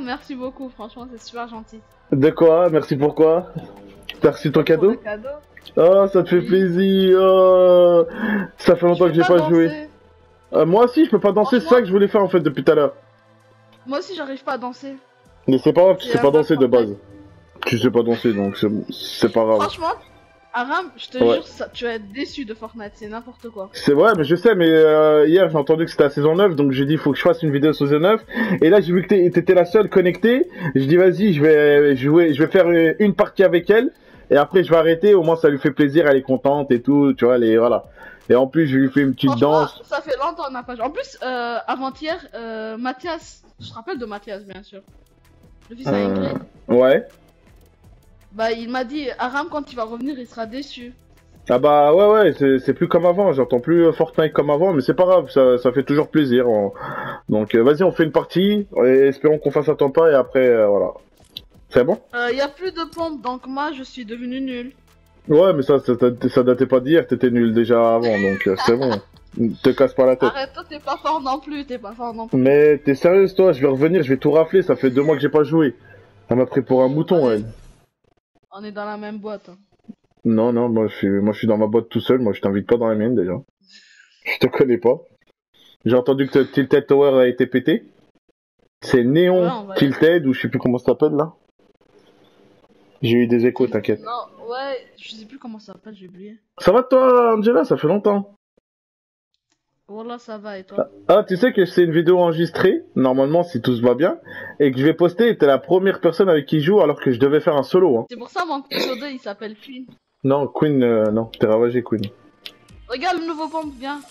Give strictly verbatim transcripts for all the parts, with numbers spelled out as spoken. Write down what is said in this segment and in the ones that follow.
merci beaucoup, franchement, c'est super gentil. De quoi? Merci pourquoi? T'as reçu ton cadeau? cadeau? Oh, ça te fait oui. plaisir. Oh, ça fait longtemps que j'ai pas, pas joué. Euh, moi aussi, je peux pas danser, c'est ça que je voulais faire en fait depuis tout à l'heure. Moi aussi, j'arrive pas à danser. Mais c'est pas grave, tu sais pas danser de base. Tu sais pas danser, donc c'est pas grave. Franchement, Aram, je te ouais. jure, ça, tu vas être déçu de Fortnite, c'est n'importe quoi. C'est vrai, mais je sais, mais euh, hier j'ai entendu que c'était la saison neuf, donc j'ai dit il faut que je fasse une vidéo saison neuf. Et là j'ai vu que t'étais la seule connectée. Je dis vas-y, je vais jouer, je vais faire une partie avec elle. Et après je vais arrêter, au moins ça lui fait plaisir, elle est contente et tout, tu vois, elle est, voilà. Et en plus je lui fais une petite danse. Ça fait longtemps qu'on n'a pas joué. En plus, euh, avant-hier, euh, Mathias, je te rappelle de Mathias bien sûr. Le fils à euh... Ingrid. Ouais. Bah il m'a dit, Aram quand il va revenir il sera déçu. Ah bah ouais ouais, c'est plus comme avant, j'entends plus Fortnite comme avant, mais c'est pas grave, ça, ça fait toujours plaisir. On... Donc euh, vas-y on fait une partie, et espérons qu'on fasse un temps pas et après euh, voilà. C'est bon? Il euh, y a plus de pompes donc moi je suis devenu nul. Ouais mais ça, ça, ça datait pas d'hier, t'étais nul déjà avant donc euh, c'est bon. Te casse pas la tête. Arrête, toi t'es pas fort non plus, t'es pas fort non plus. Mais t'es sérieuse toi, je vais revenir, je vais tout rafler, ça fait deux mois que j'ai pas joué. Elle m'a pris pour un mouton elle. On est dans la même boîte. Hein. Non, non, moi je, suis, moi je suis dans ma boîte tout seul, moi je t'invite pas dans la mienne déjà. Je te connais pas. J'ai entendu que Tilted Tower a été pété. C'est Néon ouais, Tilted ou je sais plus comment ça s'appelle là. J'ai eu des échos, t'inquiète. Non, ouais, je sais plus comment ça s'appelle, j'ai oublié. Ça va toi Angela, ça fait longtemps. Voilà, ça va et toi? Ah, tu sais que c'est une vidéo enregistrée, normalement si tout se va bien, et que je vais poster, t'es la première personne avec qui je joue alors que je devais faire un solo. Hein. C'est pour ça mon pseudo il s'appelle Queen. Non, Queen, euh, non, t'es ravagé Queen. Regarde le nouveau pompe, viens.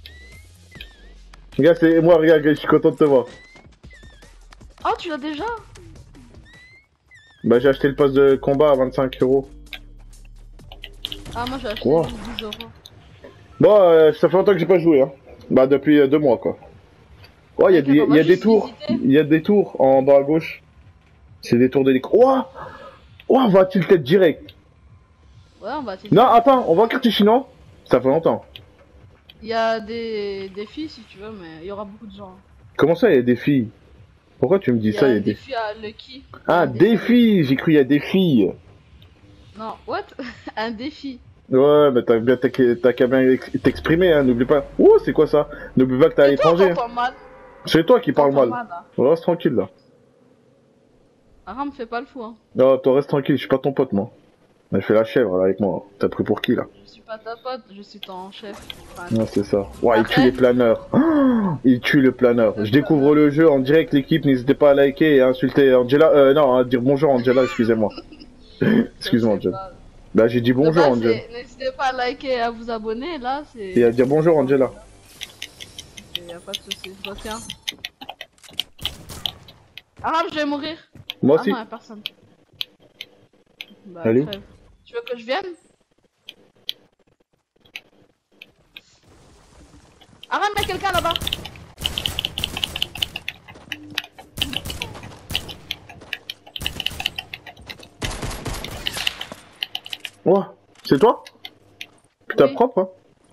Regarde, c'est moi, regarde, je suis content de te voir. Oh, tu l'as déjà? Bah j'ai acheté le pass de combat à vingt-cinq euros. Ah, moi j'ai acheté wow. dix euros. Bon, euh, ça fait longtemps que j'ai pas joué, hein. Bah depuis euh, deux mois quoi. Ouais, il okay, y a, bah, y a des tours, il y a des tours en bas à gauche. C'est des tours d'hélico. Ouah, ouah, on va tilted direct. Ouais, on va tilted. Non, attends, on va en quartier chinois. Ça fait longtemps. Il y a des... des filles si tu veux, mais il y aura beaucoup de gens. Comment ça, il y a des filles? Pourquoi tu me dis y ça, il y a des des filles à Lucky. Ah, des, des filles, j'ai cru il y a des filles. Non, what? Un défi. Ouais, mais t'as bien t'as qu'à bien t'exprimer, hein, n'oublie pas. Ouh, c'est quoi ça? N'oublie pas que t'es à l'étranger. C'est toi qui parles mal. mal reste tranquille là. Aram, fais pas le fou, hein. Non, toi reste tranquille, je suis pas ton pote moi. Mais fais la chèvre là avec moi. T'as pris pour qui là? Je suis pas ta pote, je suis ton chef. Enfin, non, c'est ça. Ouais, il tue les planeurs. Oh, il tue le planeur. Je découvre le jeu en direct, l'équipe. N'hésitez pas à liker et à insulter Angela. Euh, non, à dire bonjour Angela, excusez-moi. Excuse-moi Angela. Bah j'ai dit bonjour bah, Angela. N'hésitez pas à liker et à vous abonner là, c'est... Et à dire bonjour Angela. Y'a pas de soucis, je retiens. Aram, je vais mourir. Moi aussi. Ah non, y'a personne. Bah, allez. Crève. Tu veux que je vienne? Aram, y'a quelqu'un là-bas. Ouais, c'est toi? Putain, oui. Propre, hein?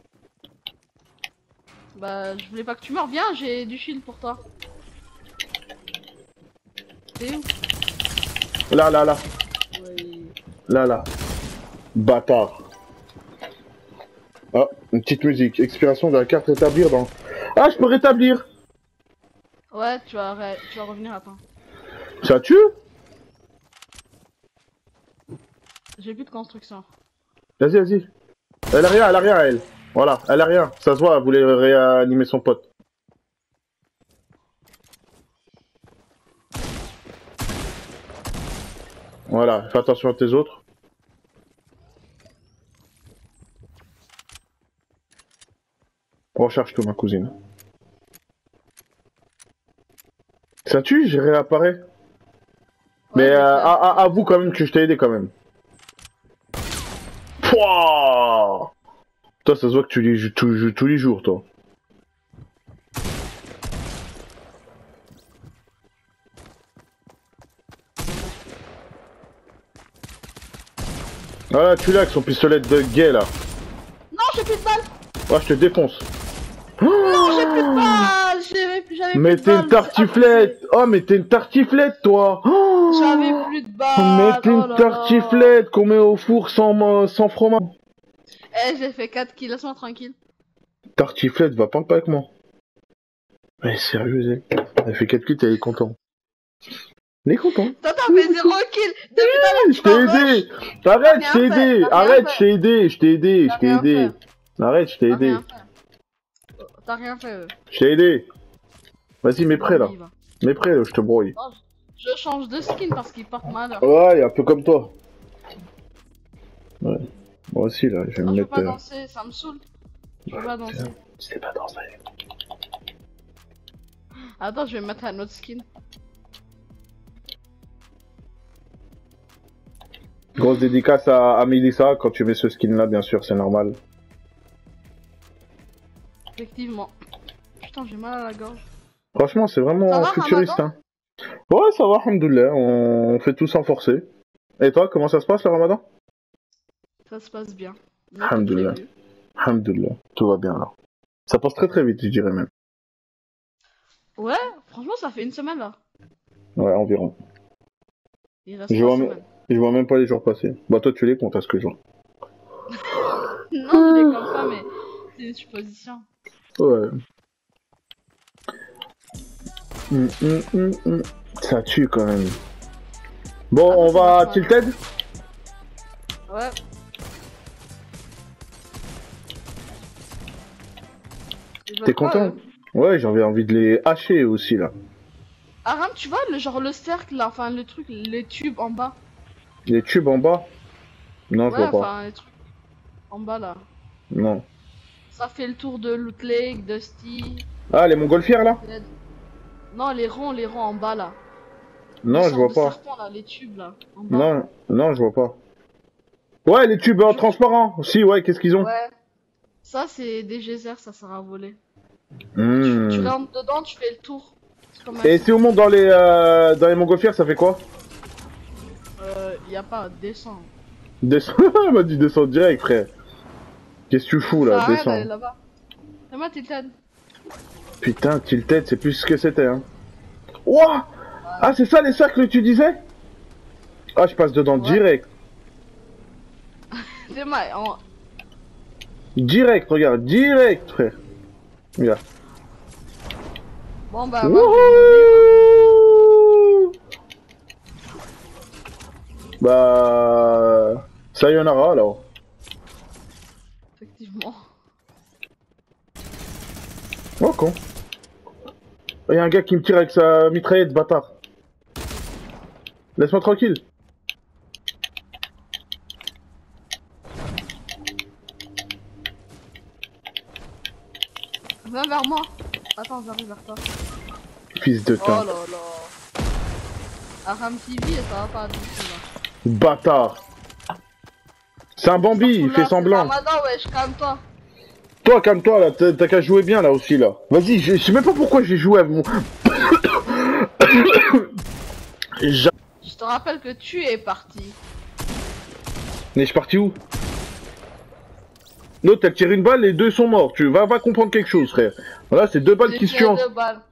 Bah, je voulais pas que tu meurs. Viens, j'ai du shield pour toi. T'es où? Là, là, là. Oui. Là, là. Bâtard. Ah, une petite musique. Expiration de la carte rétablir dans... Ah, je peux rétablir! Ouais, tu vas, ré... tu vas revenir, attends. Ça tue? J'ai plus de construction. Vas-y, vas-y. Elle a rien, elle a rien, elle. Voilà, elle a rien. Ça se voit, elle voulait réanimer son pote. Voilà, fais attention à tes autres. Recharge tout, ma cousine. Ça tue, j'ai réapparais. Ouais, mais euh, à, à, avoue quand même que je t'ai aidé quand même. Pouah, toi, ça se voit que tu les joues tous, tous les jours, toi. Voilà, tu l'as avec son pistolet de gay là. Non, j'ai plus de balles. Ouais, je te défonce. Non, j'ai plus de balles. j'avais Mais plus de t'es une balles, tartiflette. Oh, mais t'es une tartiflette, toi. Oh, j'avais plus de balles. mais t'es Oh une là là. tartiflette qu'on met au four sans, sans fromage. Eh, j'ai fait quatre kills, laisse-moi tranquille. Tartiflette, va pas, pas avec moi. Mais sérieux, elle. Elle fait quatre kills, elle est contente. Elle est contente. Toi, t'as fait zéro kill. Depuis tout à l'heure, Je tu t'ai m'as rush. aidé. Arrête, je T'as t'ai rien fait, aidé. t'as rien Arrête, fait. je t'ai aidé. Je t'ai aidé. T'as Je t'ai rien aidé. fait. Arrête, je t'ai T'as aidé. rien fait. T'as rien fait. euh. Je t'ai aidé. Vas-y, mets prêt là. Il va. Mets prêt, là, je te brouille. Non, je je change de skin parce qu'il porte malheur. Ouais, un peu comme toi. Ouais. Moi aussi, là, je vais Non, me je peux mettre. pas euh, danser, ça me saoule. Je peux pas danser. Tu sais pas danser. Attends, je vais mettre un autre skin. Grosse dédicace à, à Melissa quand tu mets ce skin là, bien sûr, c'est normal. Effectivement. Putain, j'ai mal à la gorge. Franchement, c'est vraiment Ça va, futuriste. Ramadan Hein. Ouais, ça va, alhamdoulilah, on... on fait tout sans forcer. Et toi, comment ça se passe le ramadan? Ça se passe bien. Alhamdoulilah. Alhamdoulilah, tout va bien là. Ça passe très très vite, je dirais même. Ouais, franchement, ça fait une semaine là. Ouais, environ. Il reste Je trois vois, même... semaines. je vois même pas les jours passer. Bah, toi, tu les comptes à ce que je vois. Non, je les compte pas, mais c'est une supposition. Ouais. Hum, hum, hum, hum. Ça tue quand même. Bon, Ah, on ça va marche pas. tilted. Ouais. Ils veulent T'es quoi, content? eux Ouais, j'avais envie de les hacher aussi là. Aram, tu vois, le genre le cercle là, enfin le truc, les tubes en bas. Les tubes en bas? Non, je Ouais, vois pas. enfin les trucs en bas là. Non. Ça fait le tour de Loot Lake, Dusty. Ah, les montgolfières là? Dead. Non, les ronds, les ronds en bas là. Non, Les je sortes vois de pas. serpents, là, les tubes là. En bas. Non, non, je vois pas. Ouais, les tubes euh, transparents. Si, ouais, qu'est-ce qu'ils ont? Ouais. Ça, c'est des geysers, ça sert à voler. Hmm. Tu rentres dedans, tu fais le tour. C'est comme un Et si on monte dans les euh, dans les montgolfières, ça fait quoi? Euh, y a pas, descend. Descends. Elle m'a dit descends direct, frère. Qu'est-ce que tu fous là? Ça arrête d'aller Descends. là-bas. C'est moi, Tilted. Putain, tilted, c'est plus ce que c'était, hein. Ouah! Ah, c'est ça les cercles que tu disais? Ah, je passe dedans Ouais. direct. C'est moi, en... Direct, regarde, direct, frère. Regarde. Bon bah, moi, je vais mourir. Wouhou! Bah... Sayonara, alors. Effectivement. Oh, con. Il y a un gars qui me tire avec sa mitraillette, bâtard. Laisse-moi tranquille. Viens vers moi. Attends, j'arrive vers toi. Fils de Oh teint. là là. Aram T V, ça va pas du tout là. Bâtard. C'est un Bambi, il fait semblant. Ramadan, wesh, calme-toi. Toi, calme-toi, là, t'as t'as qu'à jouer bien, là, aussi, là. Vas-y, je je sais même pas pourquoi j'ai joué avec mon... J'a- Je te rappelle que tu es parti. Mais je suis parti où? L'autre, elle tire une balle, les deux sont morts. Tu vas, va comprendre quelque chose, frère. Voilà, c'est deux balles J'ai qui se tiré tuent en... deux balles.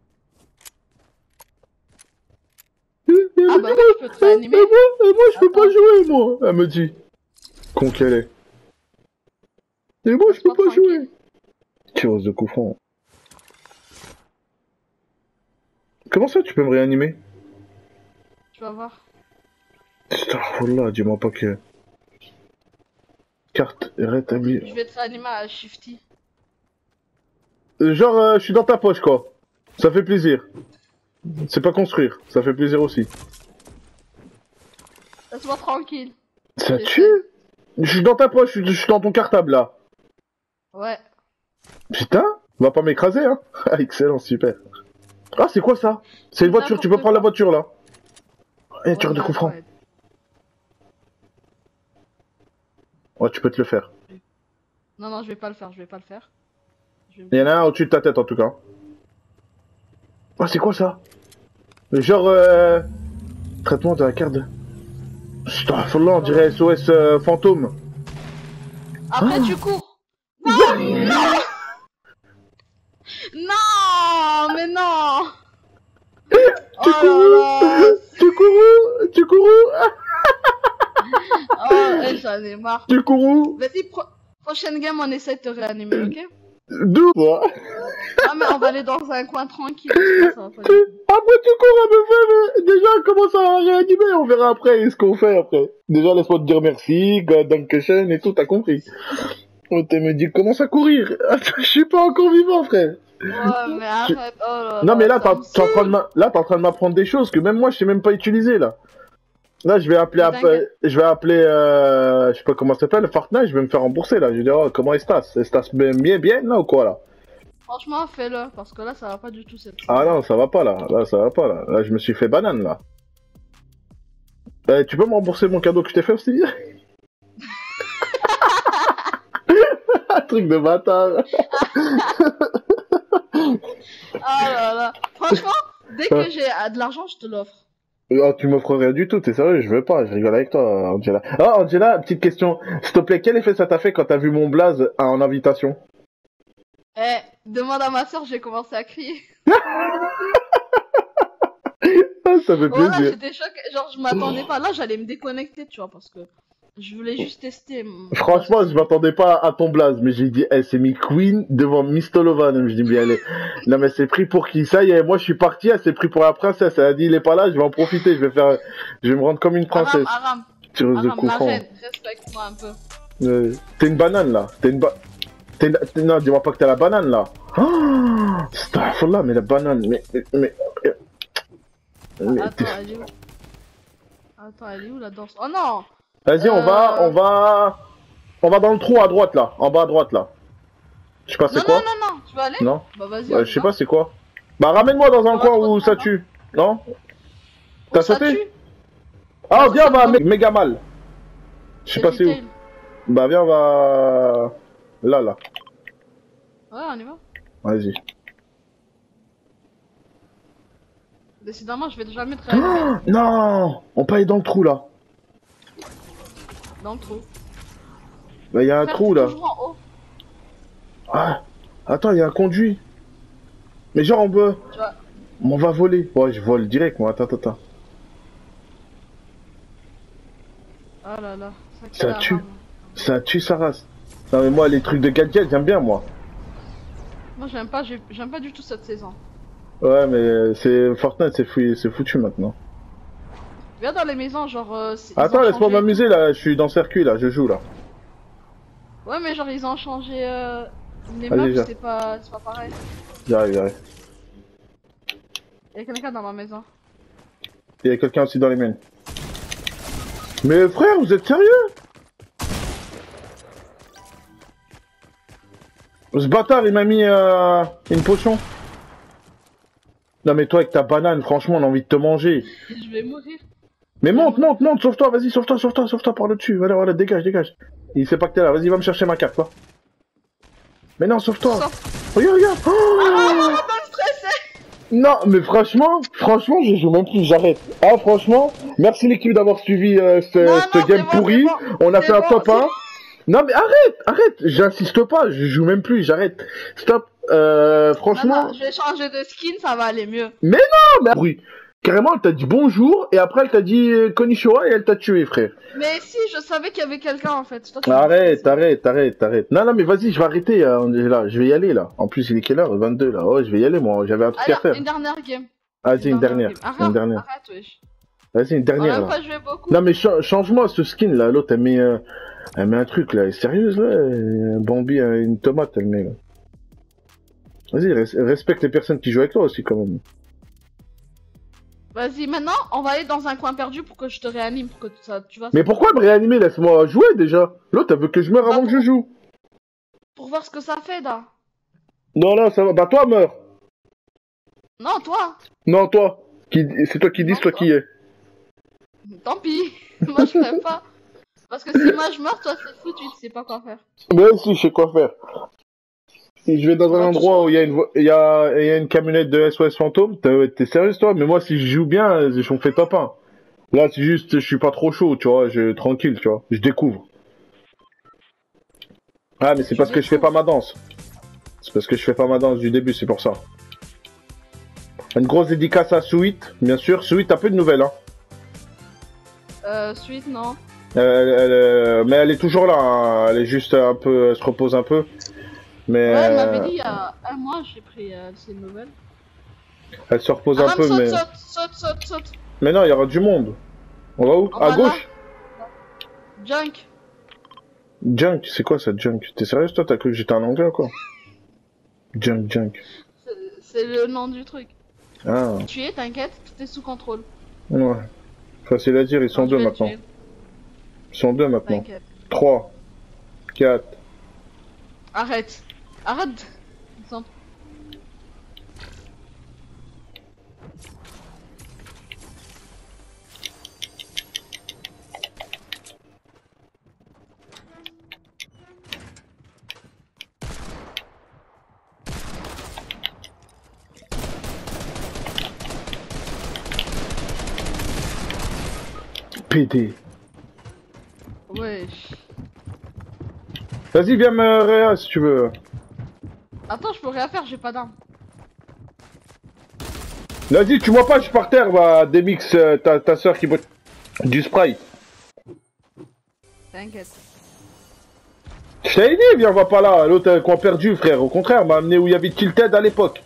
Elle Ah me bah dit, moi, je peux te moi, réanimer. et moi, et moi, je peux Attends. pas jouer, moi. Elle me dit. Con qu'elle est. Et moi, je peux Laisse-moi pas tranquille. jouer. Tireuse de coup franc. Comment ça, tu peux me réanimer? Tu vas voir. Astaghfirullah, dis-moi pas que... Carte rétablie. Je vais te réanimer à Shifty. Euh, Genre, euh, je suis dans ta poche, quoi. Ça fait plaisir. C'est pas construire, ça fait plaisir aussi. Laisse-moi tranquille. Ça J'essaie. tue? Je suis dans ta poche, je suis dans ton cartable, là. Ouais. Putain, va pas m'écraser, hein. Ah, excellent, super. Ah, c'est quoi ça? C'est une voiture, tu peux N'importe prendre la quoi. voiture, là. Eh, Ouais, tire de bah, coup franc. ouais. Ouais, tu peux te le faire. Non, non, je vais pas le faire, je vais pas le faire. Je vais... Il y en a un au-dessus de ta tête, en tout cas. Ah, c'est quoi ça? Genre, euh... traitement de la carte de... Astaghfirullah, on dirait S O S euh, fantôme. Après, Ah. tu cours. Non, non, non, mais non. J'en ai marre. Tu cours où? Vas-y, pro... prochaine game, on essaie de te réanimer, ok? D'où toi? Ah, mais on va aller dans un coin tranquille. Parce que ça va pas Tu- Après tu cours à me faire, mais déjà commence à réanimer, on verra après ce qu'on fait après. Déjà laisse-moi te dire merci, God Dankeschön et tout, t'as compris. On te me dit commence à courir. Attends, je suis pas encore vivant frère. Ouais, mais arrête. Oh là Non là, mais là ça t'es me t'es en train de saoule. m'a- là t'es en train de m'apprendre des choses que même moi je sais même pas utiliser là. Là je vais appeler Mais app- t'inquiète. je vais appeler euh, je sais pas comment ça s'appelle Fortnite, je vais me faire rembourser là. Je vais dire oh, comment Estas? Estas bien bien bien là ou quoi là? Franchement, fais-le, parce que là, ça va pas du tout cette Ah non, ça va pas là. Là, ça va pas là. Là, je me suis fait banane là. Euh, tu peux me rembourser mon cadeau que je t'ai fait aussi? Un truc de bâtard. Ah là là. Franchement, dès que j'ai euh, de l'argent, je te l'offre. Oh, tu m'offres rien du tout, t'es sérieux? Je veux pas, je rigole avec toi, Angela. Ah, Angela, petite question. S'il te plaît, quel effet ça t'a fait quand t'as vu mon blaze en invitation? Eh, demande à ma soeur, j'ai commencé à crier. Ah, ça fait Voilà, plaisir. j'étais choquée. Genre, je m'attendais pas. Là, j'allais me déconnecter, tu vois, parce que je voulais juste tester. mon- Franchement, je m'attendais pas à ton blaze, mais j'ai dit, eh, c'est mis Queen devant Miss Tolovan. Je dis, bien, elle est... Non, mais c'est pris pour qui? Ça y est, moi, je suis parti, elle s'est pris pour la princesse. Elle a dit, il est pas là, je vais en profiter, je vais faire, je vais me rendre comme une Aram, princesse. Aram, Tireuse de Aram, coup la franc. reine, respecte-moi un peu. Euh, T'es une banane, là. T'es une ba... T'es une... t'es- Non, dis-moi pas que t'es la banane, là. Oh, Astaghfirullah, mais la banane, mais... mais... mais... mais- Attends, elle est où? Attends, elle est où la danse? Oh non! Vas-y, on va, Euh. on va... On va dans le trou à droite, là. En bas à droite, là. Je sais pas c'est Non, quoi. non, non, non, tu veux aller? Non. Bah vas-y. Ouais, on je y sais va. pas c'est quoi. Bah ramène-moi dans un On va coin trop où de ça temps, tue. Non? Où T'as ça sauté? tue? Ah Ça, viens, c'est on va à le Mé- méga mal. Je sais pas c'est où. Retail. Bah viens, on va... Là, là. Ouais, on y va. Vas-y. Décidément, je vais jamais te réanimer Oh, non, on peut aller dans le trou, là. dans le trou. Bah y a un Frère, trou, t'es là. toujours en haut. Ah, attends, il y a un conduit. Mais genre, on peut... Tu vois. On va voler. Ouais, je vole direct, moi. Attends, attends, attends. Oh là là. Ça kill tue. Aram. Ça tue sa race. Non, mais moi, les trucs de gadget, j'aime bien, moi. Moi, j'aime pas, j'ai- j'aime pas du tout cette saison. Ouais, mais c'est Fortnite, c'est fou... c'est foutu maintenant. Viens dans les maisons, genre. euh, c'est- ils Attends, ont laisse-moi changé- m'amuser, là. Je suis dans le circuit, là. Je joue, là. Ouais, mais genre, ils ont changé. Euh... Les Vas-y, maps, viens. c'est pas... c'est pas pareil. J'arrive, j'arrive. Y'a quelqu'un dans ma maison. Il y a quelqu'un aussi dans les miennes. Mais frère, vous êtes sérieux? Ce bâtard, il m'a mis euh, une potion. Non mais toi avec ta banane, franchement, on a envie de te manger. Je vais mourir. Mais monte, monte, monte, sauve-toi, vas-y, sauve-toi, sauve-toi, sauve-toi par le dessus. Voilà, voilà, dégage, dégage. Il sait pas que t'es là, vas-y, va me chercher ma carte, quoi. Mais non, sauve-toi. Sors. Regarde, regarde. Oh Ah, pas me stresser. non, mais franchement, franchement, je joue même plus, j'arrête. Ah, franchement, merci l'équipe d'avoir suivi euh, ce, Non, ce non, game c'est bon, pourri. c'est bon. On a C'est fait un bon, top c'est- un. Non, mais arrête, arrête, j'insiste pas, je joue même plus, j'arrête. Stop, euh, Non, franchement. non, je vais changer de skin, ça va aller mieux. Non, mais oui. Carrément, elle t'a dit bonjour, et après elle t'a dit euh, konnichiwa, et elle t'a tué, frère. Mais si, je savais qu'il y avait quelqu'un en fait. Toi, tu m'as Arrête, stressé. arrête, arrête, arrête. Non, non, mais vas-y, je vais arrêter, euh, on est là, je vais y aller, là. En plus, il est quelle heure? vingt-deux, là. Oh, je vais y aller, moi, j'avais un truc à Alors, faire. une dernière game. Vas-y, une dernière, game. Arrête, une dernière. arrête, wesh. Vas-y, une On a dernière, même là. pas joué beaucoup. Non mais cha- change-moi ce skin là, l'autre elle met, euh, elle met un truc là, elle est sérieuse là, euh, Bambi euh, une tomate elle met là. Vas-y, res- respecte les personnes qui jouent avec toi aussi quand même. Vas-y, maintenant, on va aller dans un coin perdu pour que je te réanime, pour que ça, tu vois. Mais pourquoi me réanimer? Laisse-moi jouer déjà. L'autre elle veut que je meure avant Bah, que je joue. Pour voir ce que ça fait, là. Non là ça va, bah toi meurs. Non, toi. Non toi, qui... c'est toi qui dis, Non, c'est toi toi. qui es. Tant pis. Moi, je ferai pas. Parce que si moi je meurs, toi, c'est foutu, tu sais pas quoi faire. Mais si, je sais quoi faire. Si je vais dans un Bah, endroit où il y a une vo- il y a... il y a une camionnette de S O S fantôme, t'es t'es sérieuse toi? Mais moi si je joue bien, je me fais top un. Là c'est juste, je suis pas trop chaud, tu vois, je tranquille, tu vois, je découvre. Ah mais c'est Tu parce que je fais découvres. pas ma danse. C'est parce que je fais pas ma danse du début, c'est pour ça. Une grosse dédicace à Sweet, bien sûr. Sweet, t'as peu de nouvelles, hein. Euh, suite, non. Elle, elle, elle, mais elle est toujours là, hein. Elle est juste un peu, elle se repose un peu. Mais Ouais, elle euh, m'avait dit il y a un mois, j'ai pris euh, ces nouvelles. elle se repose Aram, un peu, saute, mais. saute, saute, saute, saute. Mais non, il y aura du monde. On va où? On À va gauche? là. Junk. Junk, c'est quoi ça, junk? T'es sérieux, toi? T'as cru que j'étais un anglais ou quoi? Junk, junk. C'est le nom du truc. Ah, Tu es, t'inquiète, tout est sous contrôle. ouais. Facile à dire, ils sont Non, je deux vais le maintenant. tuer, Ils sont deux maintenant. T'inquiète. Trois. Quatre. Arrête. Arrête. Ils sont- P D. Wesh. Vas-y, viens me réa si tu veux. Attends, je peux rien faire, j'ai pas d'arme. Vas-y, tu vois pas, je suis par terre, bah, Demix, euh, ta, ta soeur qui boit du Sprite. T'inquiète. Je t'avais dit, viens, va pas là. L'autre euh, qu'on perdu, frère. Au contraire, m'a amené où il y avait Tilted à l'époque.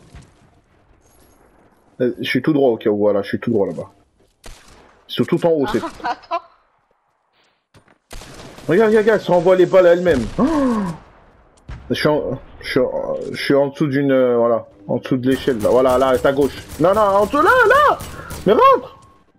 Euh, Je suis tout droit, ok, voilà, je suis tout droit là-bas. Ils sont tout en haut, c'est. Ah, attends. Regarde, regarde, regarde, ça envoie les balles à elles-mêmes. Oh, je suis en, je suis en, je suis en dessous d'une, euh, voilà, en dessous de l'échelle, là. Voilà, là, à ta gauche. Non, non, en dessous, là, là. Mais rentre.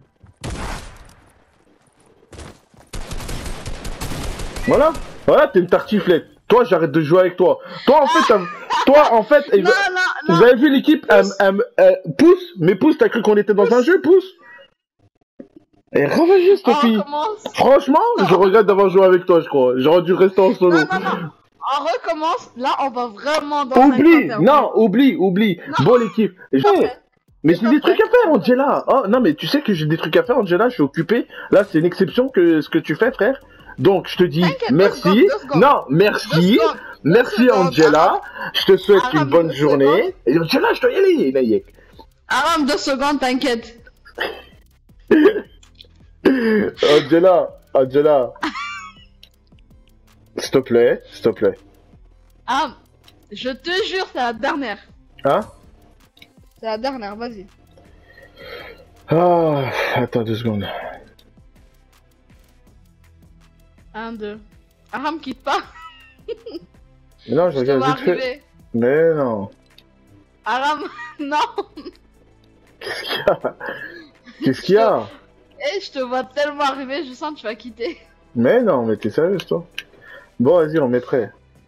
Voilà, voilà, t'es une tartiflette. Toi, j'arrête de jouer avec toi. Toi, en fait, t'as- toi, en fait, Non, non, non. vous avez vu l'équipe, elle, elle, elle, pousse, mais pousse, t'as cru qu'on était dans un jeu, pousse. Et reviens, cette On fille. recommence. Franchement, Non. je regrette d'avoir joué avec toi, je crois. J'aurais dû rester en solo. Non, non, non. On recommence. Là, on va vraiment dans Oublie, un non, oublie, oublie. Bon, l'équipe. Je- Parfait. Mais C'est j'ai des parfait. trucs à faire, Angela. Oh, non, mais tu sais que j'ai des trucs à faire, Angela. Je suis occupé. Là, c'est une exception que ce que tu fais, frère. Donc, je te dis T'inquiète, deux merci. secondes, deux secondes. Non, Deux merci. secondes. Merci, Deux secondes. Angela. Je te souhaite Aram, une bonne deux journée. Et Angela, je dois y aller, Nayek. Aram, deux secondes, t'inquiète. Angela, Angela. S'il te plaît, s'il te plaît. Aram, je te jure, c'est la dernière. Hein? C'est la dernière, vas-y. Ah, attends deux secondes. Un, deux. Aram, quitte pas. Mais non, je Je te regarde vois vite fait. arriver. Mais non. Aram, non. Qu'est-ce qu'il y a? Qu'est-ce qu'il y a? Eh, je te vois tellement arriver, je sens que tu vas quitter. Mais non, mais t'es sérieuse, toi? Bon, vas-y, on met prêt.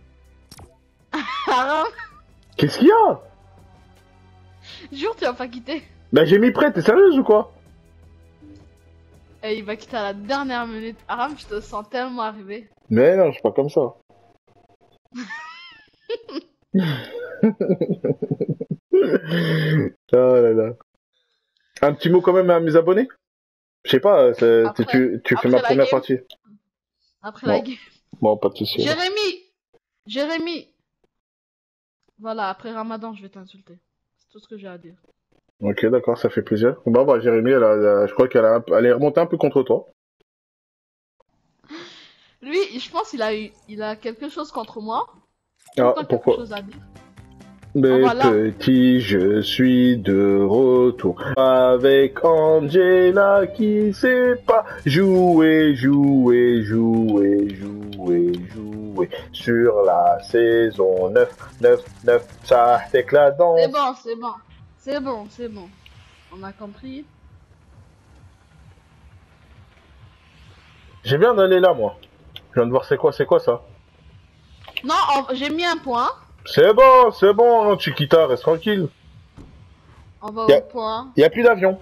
Aram, Qu'est-ce qu'il y a? jure, tu vas pas quitter. Bah, j'ai mis prêt, t'es sérieuse ou quoi? Eh, il va quitter à la dernière minute. Aram, je te sens tellement arriver. Mais non, je suis pas comme ça. Oh là là. Un petit mot quand même à mes abonnés? Je sais pas, c'est- Après- tu, tu fais après ma la première game. partie. Après la Bon. game. Bon, pas de soucis. Jérémy Jérémy Voilà, après Ramadan, je vais t'insulter. C'est tout ce que j'ai à dire. Ok, d'accord, ça fait plaisir. Bon, bah, Jérémy, elle a- elle a- je crois qu'elle a un peu- elle est remontée un peu contre toi. Lui, je pense qu'il a eu, il a quelque chose contre moi. Ah, Pas quelque pourquoi? chose à dire. Mais voilà. petit, je suis de retour avec Angela qui sait pas jouer, jouer, jouer, jouer, jouer sur la saison neuf, neuf, neuf, ça c'est que la danse. C'est bon, c'est bon. C'est bon, c'est bon. On a compris. J'ai bien d'aller là, moi. Je viens de voir c'est quoi, c'est quoi ça? Non, on- j'ai mis un point. C'est bon, c'est bon, Chiquita, reste tranquille. On va Y'a- au point. Y a plus d'avion.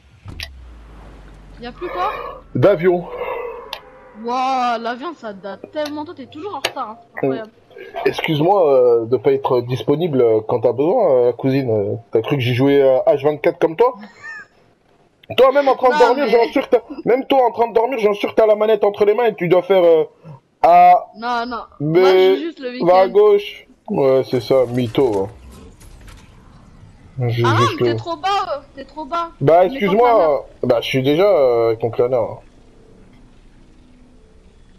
Y'a plus quoi? D'avion. Wow, l'avion ça date tellement. Toi, t'es toujours en retard. Hein. C'est incroyable. Excuse-moi euh, de pas être disponible euh, quand t'as besoin, euh, cousine. Euh, T'as cru que j'ai joué euh, H vingt-quatre comme toi? Toi, même en train de Non, dormir, mais- j'en sûr que t'as... Même toi, en train de dormir, j'en sûr que t'as la manette entre les mains et tu dois faire... Euh, A, Non, non. B, Moi, je joue juste le va à week-end. gauche. Ouais, c'est ça, mytho. hein. Je joue Ah, juste mais le- t'es trop bas. euh, T'es trop bas. Bah, Mais ton excuse-moi. Bah, je suis déjà euh, avec ton claneur.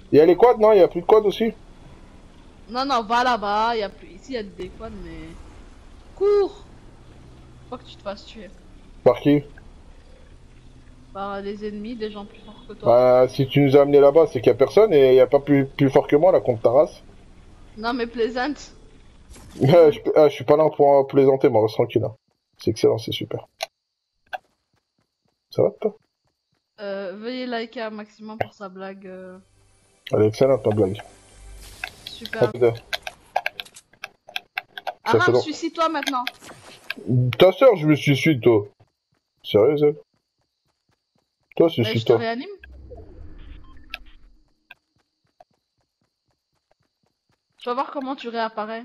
Il y a les quads, non? Il y a plus de quads aussi? Non, non, va là-bas. Y a plus... Ici, il y a des quads, mais. Cours! Faut que tu te fasses tuer. Par qui? Par les ennemis, des gens plus forts que toi. Bah, si tu nous as amenés là-bas, c'est qu'il y a personne et il y a pas plus, plus fort que moi là contre ta race. Non, mais plaisante. Ah, je, ah, je suis pas là pour plaisanter, moi, reste tranquille. Hein. C'est excellent, c'est super. Ça va toi? Euh, veuillez liker un maximum pour sa blague. Euh... Elle est excellente ta blague. Super. Oh, putain. Ça, c'est Aram, long. suicide-toi maintenant. Ta soeur, je me suicide, toi. Sérieux, elle? Toi, Euh, je te suicide-toi. réanime. Tu vas voir comment tu réapparais.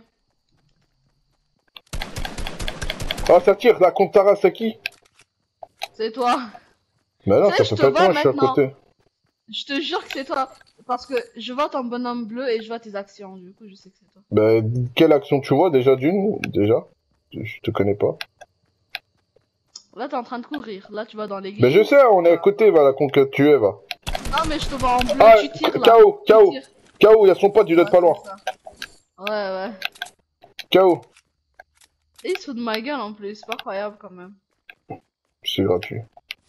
Ah, ça tire, là, contre ta race, à qui? C'est toi. Mais non, Ça, ça je fait te pas de vois temps, je suis à maintenant. côté. Je te jure que c'est toi. Parce que je vois ton bonhomme bleu et je vois tes actions. Du coup, je sais que c'est toi. Bah, quelle action tu vois déjà d'une? Déjà? Je te connais pas. Là, t'es en train de courir. Là, tu vas dans l'église. Bah, je sais, on est à côté, va, la con que tu es, va. Non, mais je te vois en bleu. Ah, Tu tires là. K O, Tu K O, tires. K O, il y a son pote, il doit être Ouais, pas loin. c'est ça. Ouais, ouais. K O. Et il se fout de ma gueule en plus. C'est pas croyable quand même. C'est gratuit.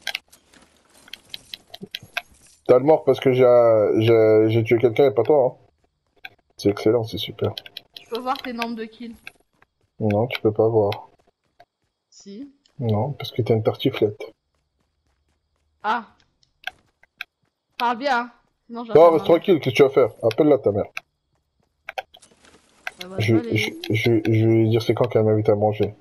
T'as le mort parce que j'ai j'ai j'ai tué quelqu'un et pas toi, hein. C'est excellent, c'est super. Tu peux voir tes nombres de kills. Non, tu peux pas voir. Si. Non, parce que t'es une tartiflette. Ah. Parle bien. Hein. Sinon, je vais Non, faire reste ma mère. tranquille, qu'est-ce que tu vas faire? Appelle-la ta mère. Elle va Je, pas les- je, je, je vais lui dire c'est quand qu'elle m'invite à manger.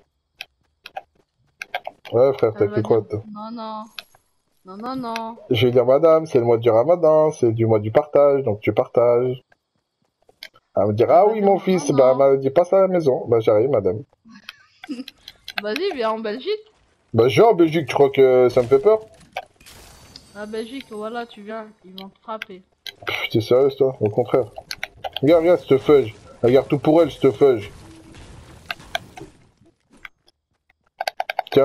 Ouais, frère, t'as Elle va fait quoi, dire toi? non, non. Non, non, non. Je vais dire, madame, c'est le mois du ramadan, c'est du mois du partage, donc tu partages. Elle me dire, Elle ah va oui, dire mon non, fils, non. bah, elle m'a dit, passe à la maison. Bah, j'arrive, madame. Vas-y, viens en Belgique. Bah, je vais en Belgique, tu crois que ça me fait peur? La Belgique, voilà, tu viens. Ils vont te frapper. Pff, t'es sérieuse, toi? Au contraire. Regarde, regarde, cette feuille. Regarde tout pour elle, cette feuille. Tiens.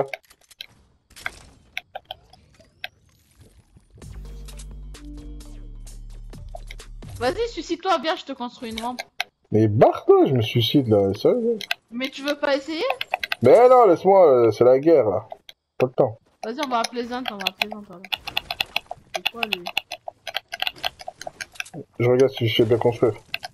Vas-y, suicide-toi, viens, je te construis une rampe. Mais barre-toi, je me suicide, là, sérieux. Mais tu veux pas essayer? Mais non, laisse-moi, euh, c'est la guerre, là. Pas le temps. Vas-y, on va à Plaisante, on va à Plaisante, alors. C'est quoi, lui? Je regarde si je sais bien construire.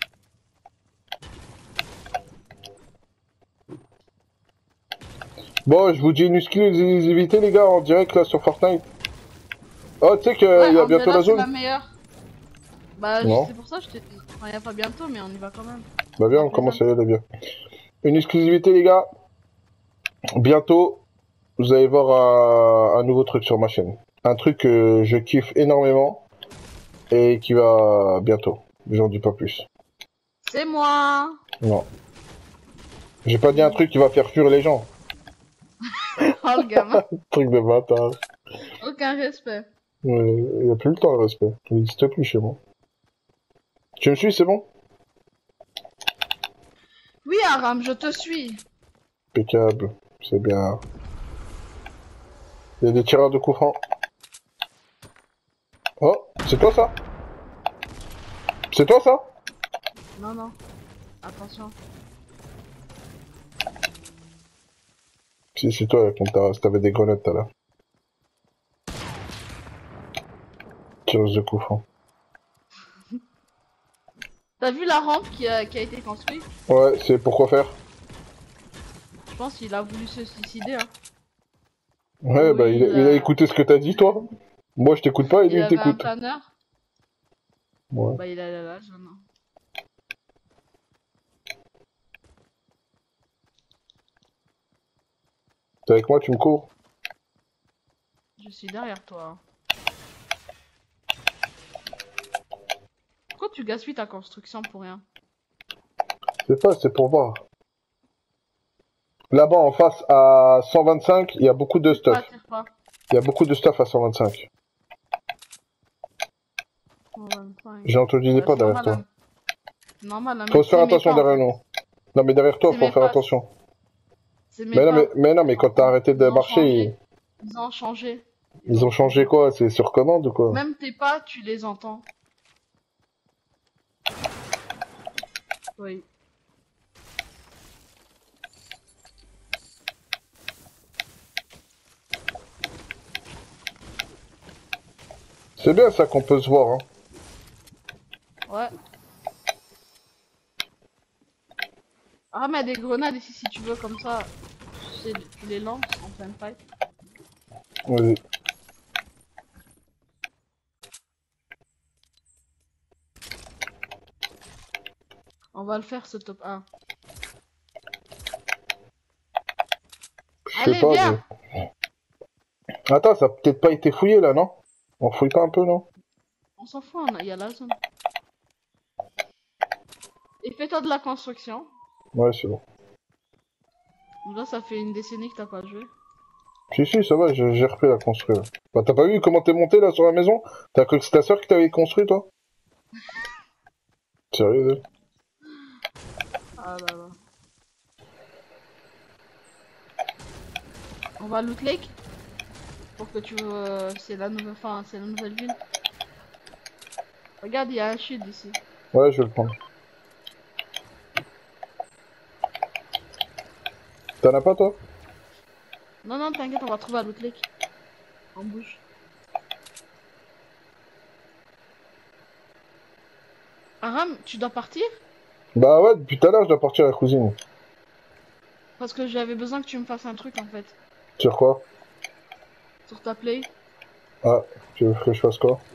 Bon, je vous dis une exclusivité, les gars, en direct, là, sur Fortnite. Oh, tu sais qu'il Ouais, y a on bientôt dirait la que c'est zone? la meilleure. Bah, Non. c'est pour ça que je t'ai dit. Enfin, y a pas bientôt, mais on y va quand même. Bah viens, on commence à y aller, bien. Une exclusivité, les gars. Bientôt, vous allez voir un, un nouveau truc sur ma chaîne. Un truc que je kiffe énormément et qui va bientôt. J'en dis pas plus. C'est moi. Non. J'ai pas dit un truc qui va faire fuir les gens. Oh, le gamin. Truc de bâtard. Aucun respect. Il y a plus le temps, le respect. Il n'existe plus chez moi. Tu me suis, c'est bon? Oui, Aram, je te suis. Impeccable. C'est bien. Il y a des tireurs de coups francs. Oh, c'est toi ça? C'est toi ça? Non, non. Attention. Si, c'est toi, quand t'avais des grenades tout à l'heure. Tireuse de coups francs. T'as vu la rampe qui a, qui a été construite? Ouais, c'est pourquoi faire? Je pense qu'il a voulu se suicider. Hein. Ouais, Oui, bah il a, il a euh, écouté ce que t'as dit, toi. Moi, je t'écoute pas et lui, Il il avait un t'écoute. planeur. Ouais. Bah, il a l'âge, non. T'es avec moi, tu me cours? Je suis derrière toi. Pourquoi tu gaspilles ta construction pour rien? C'est pas, c'est pour voir. Là-bas, en face, à cent vingt-cinq, il y a beaucoup de stuff. Pas, tire pas. Il y a beaucoup de stuff à cent vingt-cinq. cent vingt-cinq. J'ai entendu des Ouais, pas c'est derrière normal, toi. hein. C'est normal, hein, Faut mais se faire c'est mes attention pas, derrière en nous. fait. Non, mais derrière toi, C'est faut mes faire pas. attention. C'est mes Mais non, pas. mais, mais non, mais quand t'as arrêté de Ils ont marcher, changé. ils, Ils ont changé. ils ont changé quoi? C'est sur commande ou quoi? Même tes pas, tu les entends. Oui. C'est bien ça qu'on peut se voir, hein. Ouais. Ah, mais des grenades ici si tu veux, comme ça, tu, sais, tu les lances en pleine fight. Oui. On va le faire ce top un. Je Allez, sais pas, viens. mais... Attends, ça a peut-être pas été fouillé là, non? On fouille pas un peu, non? On s'en fout, il y a la zone. Et fais-toi de la construction. Ouais, c'est bon. Là, ça fait une décennie que t'as pas joué. Si, si, ça va, j'ai j'ai repris la construire. Là. Bah, t'as pas vu comment t'es monté là sur la maison? T'as cru que c'est ta soeur qui t'avait construit, toi? Sérieux, elle? Ah là là. On va à Loot Lake pour que tu euh, c'est la nouvelle enfin, c'est la nouvelle ville. Regarde, il y a un shield ici. Ouais, je vais le prendre. T'en as pas, toi? Non non, t'inquiète, on va trouver à Loot Lake. On bouge. Aram, tu dois partir Bah ouais, depuis tout à l'heure, je dois partir à la cousine. parce que j'avais besoin que tu me fasses un truc en fait Sur quoi? sur ta play. Ah, tu veux que je fasse quoi?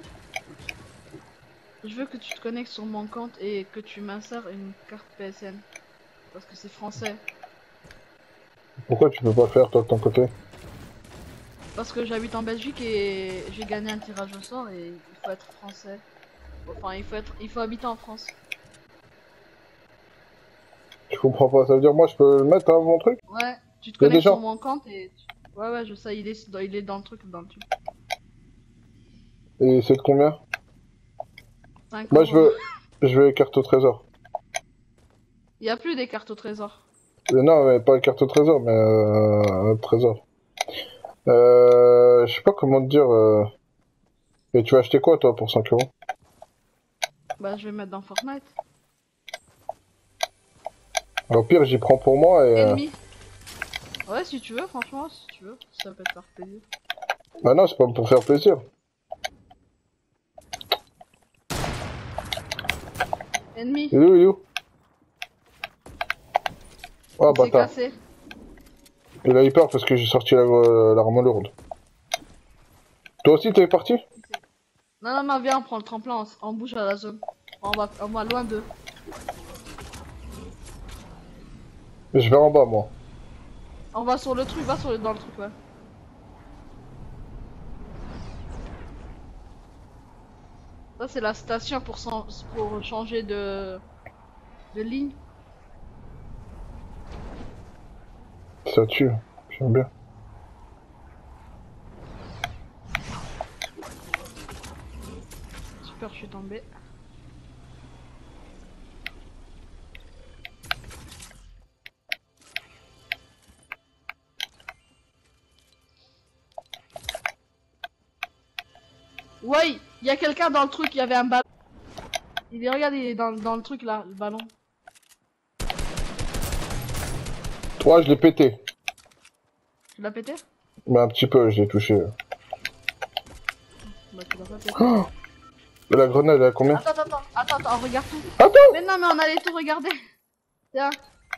Je veux que tu te connectes sur mon compte et que tu m'insères une carte P S N parce que c'est français. Pourquoi tu peux pas le faire, toi, de ton côté? Parce que j'habite en Belgique et j'ai gagné un tirage au sort et il faut être français. Enfin, il faut être, il faut habiter en France. Je comprends pas, ça veut dire moi je peux le mettre, hein, mon truc? Ouais, tu te Il y a des connectes sur gens. mon compte et tu- ouais ouais, je sais, il est, dans- il est dans le truc, dans le truc. Et c'est de combien? cinq Moi je euros. veux... Je veux les cartes au trésor. Il y a plus des cartes au trésor. Euh, non, mais pas les cartes au trésor, mais euh, un trésor. Euh... Je sais pas comment te dire... Euh... Et tu vas acheter quoi, toi, pour cinq euros? Bah, je vais mettre dans Fortnite. Au pire, j'y prends pour moi et... Euh... Ennemi. Ouais, si tu veux, franchement, si tu veux, ça peut te faire plaisir. Bah non, c'est pas pour faire plaisir. Ennemi. Il est où, il est où? Oh, C'est bâtard. cassé. Il a eu peur parce que j'ai sorti la- euh, l'arme lourde. Toi aussi, t'es parti? Non, non, non, viens, on prend le tremplin, on, on bouge à la zone. On va, on va loin d'eux. Je vais en bas, moi. On va sur le truc, va sur le, dans le truc, ouais. Ça, c'est la station pour, s'en- pour changer de, de ligne. Ça tue. J'aime bien. Super, je suis tombé. Ouais, il y a quelqu'un dans le truc, il y avait un ballon. Il est, regarde, il est dans, dans le truc là, le ballon. Ouais, je l'ai pété. Tu l'as pété? Mais un petit peu, je l'ai touché. Bah, tu l'as pas pété. Oh, la grenade, elle a combien? Attends, attends, attends, attends, attends, on regarde tout. Attends! Mais non, mais on allait tout regarder. Tiens.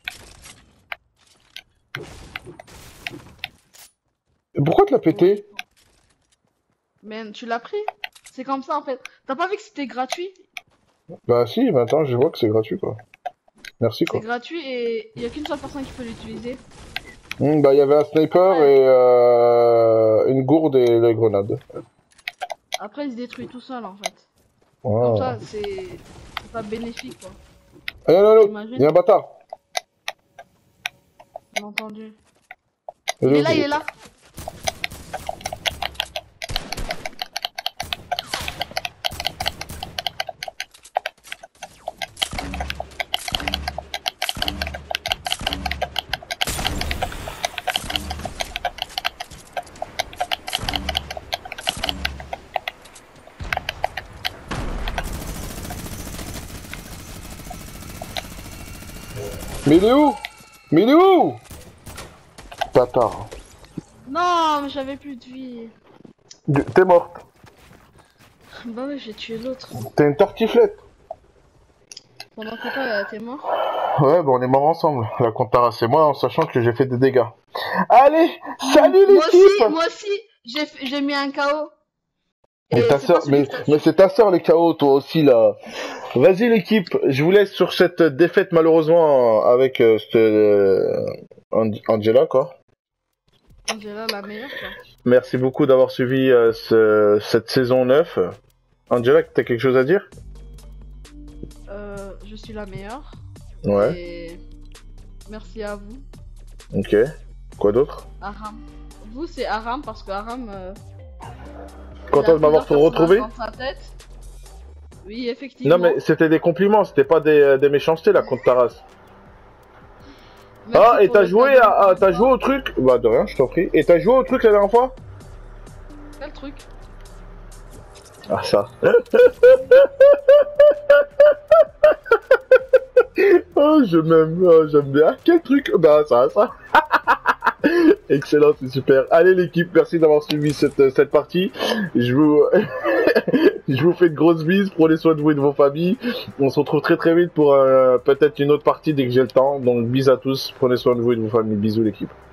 Et pourquoi tu l'as pété? Mais tu l'as pris? C'est comme ça en fait. T'as pas vu que c'était gratuit? Bah si, maintenant je vois que c'est gratuit, quoi. Merci, C'est quoi. gratuit et il y a qu'une seule personne qui peut l'utiliser. Hmm, bah il y avait un sniper Ouais. et euh, une gourde et les grenades. Après, il se détruit tout seul en fait. Wow. Comme ça, c'est c'est pas bénéfique quoi. Ah, non, non, non, T'imagines? il y a un bâtard. J'ai entendu. Il Il est est où, là, lui il est là. Mais il est où? Mais il est où? Bâtard. Non, mais j'avais plus de vie. T'es morte. Bah oui, j'ai tué l'autre. T'es une tartiflette. Pendant que toi, t'es mort. Ouais, bah on est morts ensemble. La Contara, c'est moi, en sachant que j'ai fait des dégâts. Allez, salut Moi l'équipe. aussi, moi aussi, j'ai fait- j'ai mis un K O. Mais Et ta c'est sœur, pas celui mais, que t'as tué. mais c'est ta sœur les K O, toi aussi là. Vas-y l'équipe, je vous laisse sur cette défaite malheureusement avec euh, cette, euh, Ang- Angela quoi. Angela, la meilleure, quoi. Merci beaucoup d'avoir suivi euh, ce- cette saison neuf. Angela, t'as quelque chose à dire? Euh, je suis la meilleure. Ouais, Et merci à vous. ok. Quoi d'autre? Aram. Vous, c'est Aram parce que Aram. Euh, Content il a de m'avoir plusieurs retrouvé? personnages dans sa tête. Oui, effectivement. Non mais c'était des compliments, c'était pas des, euh, des méchancetés la contre Taras. Merci Ah, et pour t'as le joué, cadeau, à, à- encore t'as une joué fois. au truc? Bah de rien, je t'en prie. Et t'as joué au truc la dernière fois? Quel truc? Ah ça. Oh, je m'aime, oh, j'aime bien. Quel truc? Bah ça, ça. Excellent, c'est super. Allez l'équipe, merci d'avoir suivi cette, cette partie. Je vous, je vous fais de grosses bises. Prenez soin de vous et de vos familles. On se retrouve très très vite pour euh, peut-être une autre partie dès que j'ai le temps. Donc bises à tous. Prenez soin de vous et de vos familles. Bisous l'équipe.